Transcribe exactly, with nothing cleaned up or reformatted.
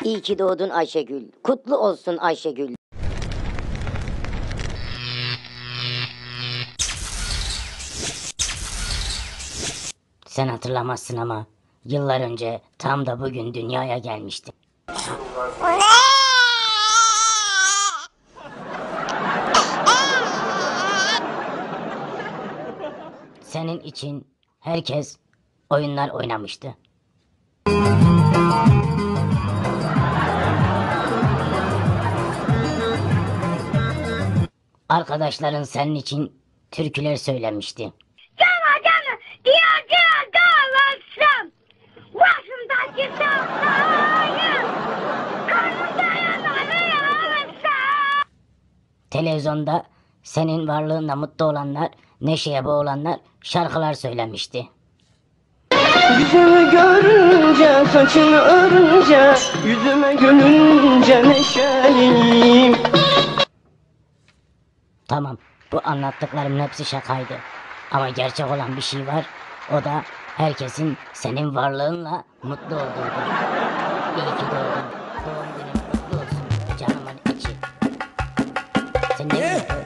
İyi ki doğdun Ayşegül. Kutlu olsun Ayşegül. Sen hatırlamazsın ama yıllar önce tam da bugün dünyaya gelmiştim. Senin için herkes oyunlar oynamıştı. Arkadaşların senin için türküler söylemişti. Cana cana diye diye dağılsın. Başımdaki sağlayın. Karnımda yanarı alsın. Televizyonda senin varlığınla mutlu olanlar, neşeye boğulanlar şarkılar söylemişti. Yüzümü görünce, saçını örünce, yüzüme gülünce neşeliyim. Tamam, bu anlattıklarımın hepsi şakaydı. Ama gerçek olan bir şey var. O da herkesin senin varlığınla mutlu olduğudur. İyi ki doğdun. Doğum günün kutlu olsun canımın içi. Sen ne